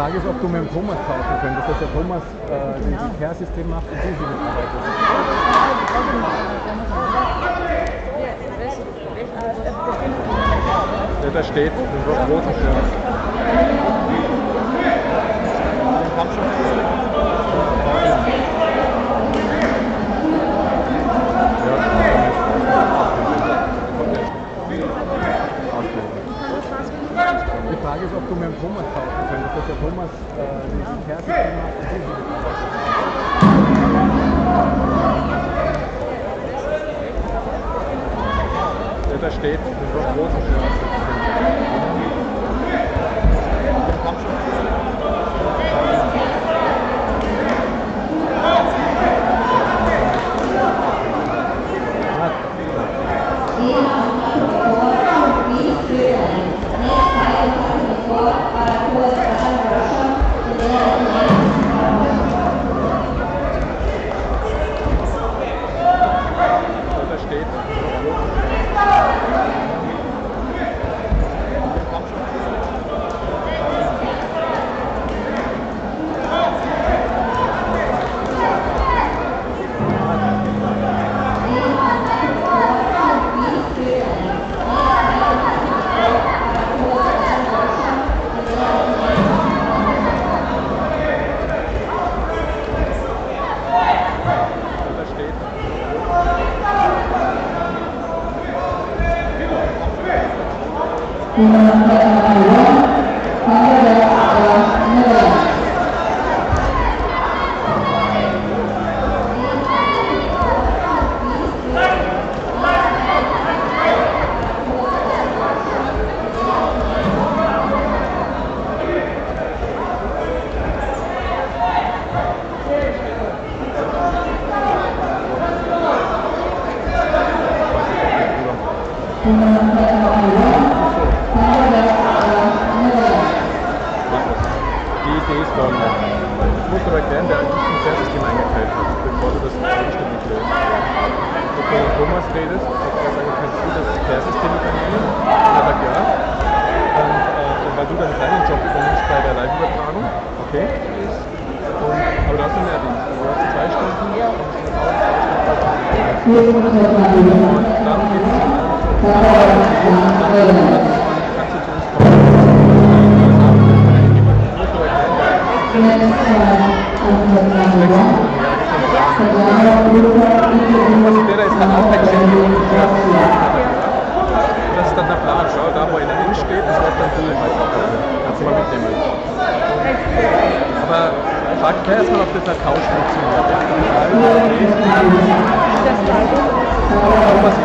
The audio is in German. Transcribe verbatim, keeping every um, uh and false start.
Frage ist, ob du mit dem Thomas tauschen könntest, dass der Thomas äh, den Ja. C R O-System macht und du sie mitarbeitest. Ja, da steht, mit so roten Shirt. Den Kampfschutz. Die Frage ist, ob du mit dem Thomas tauschen könntest, dass der Thomas äh, den C R O-System macht und du sie mitarbeitest. Ja, da steht, mit so roten Shirt. Die Idee ist folgende. Ich muss aber erklären, wer eigentlich ein C R O-System eingeteilt hat, bevor du das eigenständig löst. Wenn du mit Thomas redest, sagst du, sagen, kannst du das C R O-System übernehmen? Er sagt ja. Und äh, weil du dann deinen Job übernimmst bei der Live-Übertragung, okay? Und, aber du hast einen Mehrdienst. Also du hast zwei Stunden, kommst du mit Hause, zwei Stunden. Und dann geht es kannst du zu uns kommen. Was der da ist dann auch ein Champion. Das ist dann der Plan. Schau, da wo einer innen steht, das läuft dann durch. Kannst du mal mitnehmen. Aber frag gleich erstmal, ob das der Tausch funktioniert. Thomas